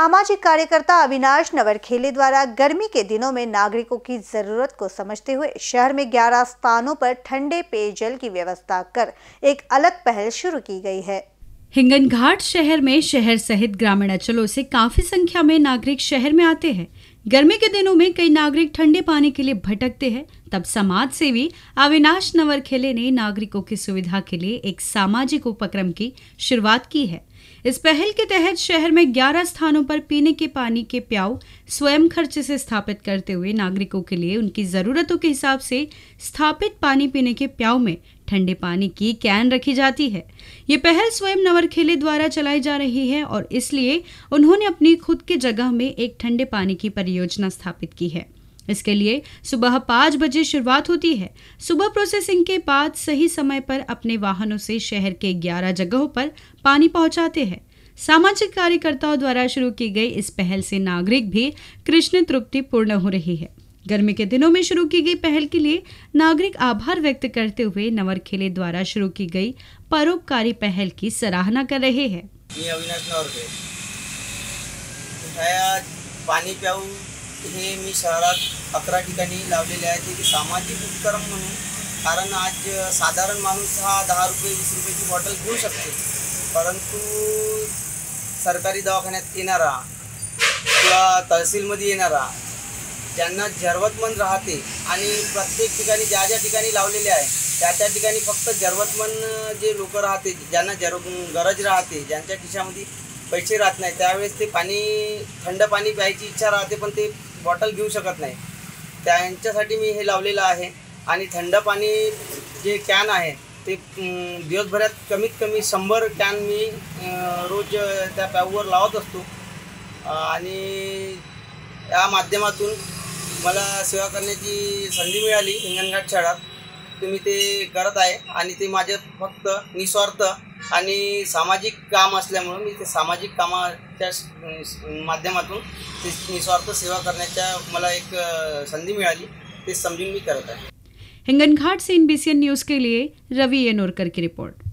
सामाजिक कार्यकर्ता अविनाश नवरखेले द्वारा गर्मी के दिनों में नागरिकों की जरूरत को समझते हुए शहर में 11 स्थानों पर ठंडे पेयजल की व्यवस्था कर एक अलग पहल शुरू की गई है। हिंगनघाट शहर में शहर सहित ग्रामीण अंचलों से काफी संख्या में नागरिक शहर में आते हैं। गर्मी के दिनों में कई नागरिक ठंडे पानी के लिए भटकते हैं। तब समाज सेवी अविनाश नवरखेले ने नागरिकों की सुविधा के लिए एक सामाजिक उपक्रम की शुरुआत की है। इस पहल के तहत शहर में 11 स्थानों पर पीने के पानी के प्याऊ स्वयं खर्च से स्थापित करते हुए नागरिकों के लिए उनकी जरूरतों के हिसाब से स्थापित पानी पीने के प्याऊ में ठंडे पानी की कैन रखी जाती है। ये पहल स्वयं नवरखेले द्वारा चलाई जा रही है और इसलिए उन्होंने अपनी खुद की जगह में एक ठंडे पानी की परियोजना स्थापित की है। इसके लिए सुबह 5 बजे शुरुआत होती है। सुबह प्रोसेसिंग के बाद सही समय पर अपने वाहनों से शहर के 11 जगहों पर पानी पहुंचाते हैं। सामाजिक कार्यकर्ताओं द्वारा शुरू की गई इस पहल से नागरिक भी कृष्ण तृप्ति पूर्ण हो रही है। गर्मी के दिनों में शुरू की गई पहल के लिए नागरिक आभार व्यक्त करते हुए नवरखेले द्वारा शुरू की गई परोपकारी पहल की सराहना कर रहे हैं। अविनाश नवरखेले पाणी प्याऊ हे मी शहरात 11 ठिकाणी लावलेले आहे, ते सामाजिक उपक्रम म्हणून। कारण आज साधारण माणूस हा 10 रुपये 20 रुपयाची बॉटल घेऊ शकते, परंतु सरकारी दवाखान्यात येणारा किंवा तहसीलमध्ये येणारा ज्यांना जरूरतमंद राहते आणि प्रत्येक ठिकाणी ज्या ज्या ठिकाणी लावलेले आहे त्या ठिकाणी फक्त जरूरतमंद जे लोक राहते, ज्यांना गरज राहते, ज्यांच्या खिशामध्ये पैसे राहत नाही, त्यावेळेस ते पाणी थंड पाणी प्यायची इच्छा राहते पण ते बॉटल घेऊ शकत नाही। त्यांच्यासाठी मी हे लावलेलं आहे आणि थंड पाणी जे कॅन आहे ते दिवसभरात कमीत कमी 100 कॅन मी रोज त्या प्याऊवर लावत असतो आणि या माध्यमातून मला सेवा करण्याची संधी मिळाली। हिंगणघाट शहरात तुम्ही ते करत आहे आणि ते माझे फक्त निस्वार्थ आणि सामाजिक काम असल्यामुळे मी ते सामाजिक कामाच्या माध्यमातून ते निस्वार्थ सेवा करण्याच्या मला एक संधी मिळाली, ते समजून मी करत आहे। हिंगणघाट से NBCN न्यूज़ के लिए रवि येनोरकर की रिपोर्ट।